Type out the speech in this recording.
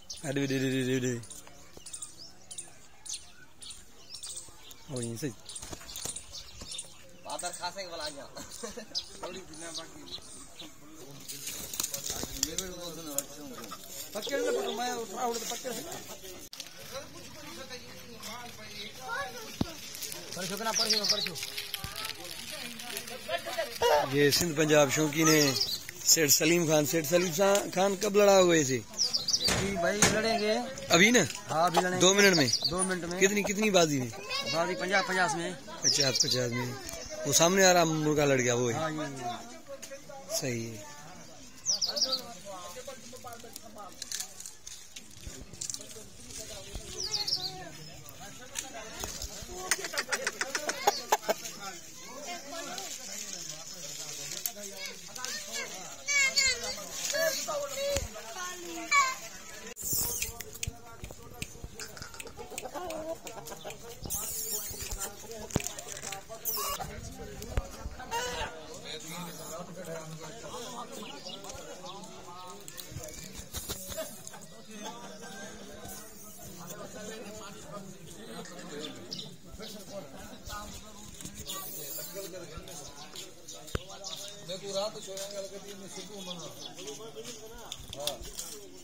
अरे दे दे दे दे दे ओ ये सही आदर खासे के वाला गया थोड़ी बिना बाकी मेरे को तो पकड़ ले तो मैं उठा उड़ पकड़ परसों कना परसों ये सिंध पंजाब शौकीन है सेठ सलीम खान कब लड़ा हुए थे भाई लड़ेंगे अभी ना? हाँ अभी लड़ेंगे 2 मिनट में 2 मिनट में कितनी बाजी में? बाजी 50 में 50 में वो सामने आ रहा मुर्गा लड़ गया वो है। हाँ ये सही है। मैं पूरा तो छोड़ेंगे अलग दिन में सुबह मना। हाँ